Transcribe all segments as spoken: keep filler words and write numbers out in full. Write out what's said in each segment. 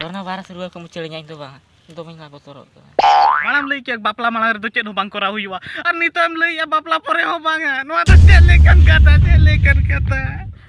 corona virus रुआ को मुचड़िया इन दो बा दो महीना बतरो मालाम लई के बापला माला रे दो चेद हो बांग करा हुईवा और नितम लई या बापला परे हो बांगा नोआ तो चेद लेकन कथा चेद लेकन कथा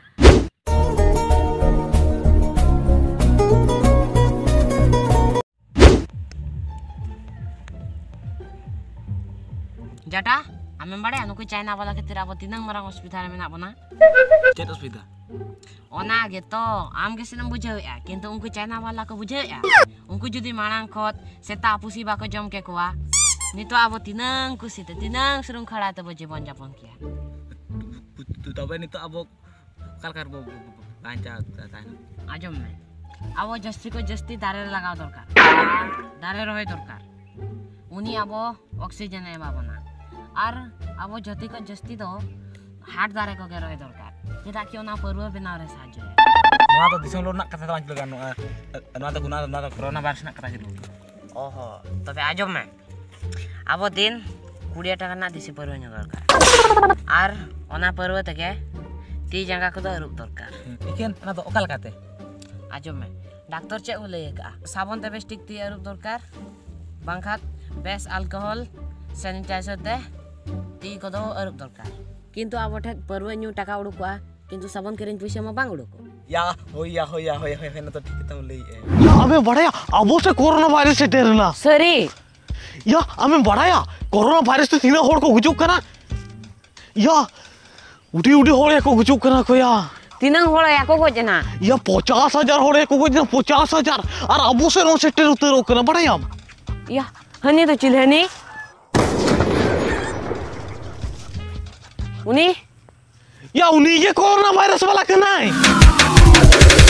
जाटा हमें बड़े अनुकु चाइना वाला के तेरा बती नंग मरंग हॉस्पिटल में ना बना चेद हॉस्पिटल ओना गे तो आम के सिनम बुझे या किंतु उनको चाइना वाला को बुझे या उनको जुदी मांग खत सेता पुसी बाको जम के कोआ नितो अब तिनंग कुसी ते तिनंग सुरुंग खड़ा तो जीवन यापन किया तू तबे नितो अब काल कर बो बांचा ताइन आजम में अब जस्ती को जस्ती दारे लगाओ दरकार दारे रहे दरकार उनी अब ऑक्सीजन है बाबना और अब जति को जस्ती तो हार्ट दारे को के रहे दरकार चेदा कि ओना परवा बेनाव रे साहाଯ୍य नोआ तो दिसम लोड ना कथा तो बांच लगा नोआ तो गुना नोआ तो कोरोना वायरस ना कथा जिलु ओहो तबे आजम में अब दिन कुड़िया टाका ना दिसी परवा ᱧ दरकार और ओना परवा तके ती जंगा को अरुब दरकार इकेन ना तो ओका लकाते आजम में डॉक्टर चे लई का साबुन ते बेस ठीक ती अरुब दरकार बांखात बेस अल्कोहल सैनिटाइजर दे ती को दो अरुब दरकार किंतु अब ठे परवा ᱧu टाका उडुकवा किंतु साबुन किरिन पैसा मा बांग उडुको या होया होया होया होया ना तो ठीक तम लई या हमें बढ़ाया अब से कोरोना वायरस से डरना सरी या हमें बढ़ाया कोरोना वायरस तो तीन होड़ को गुजुक करा या उठी उठी होड़ को गुजुक करा को या तीनंग होड़ याको गोजना या पचास हजार होड़ को गुजना पचास हजार और अब से नो सेटर उतर करा बढ़ाया या हनी तो चिल्हनी उनी या उन्हीं के कोरोना वायरस वाला कना है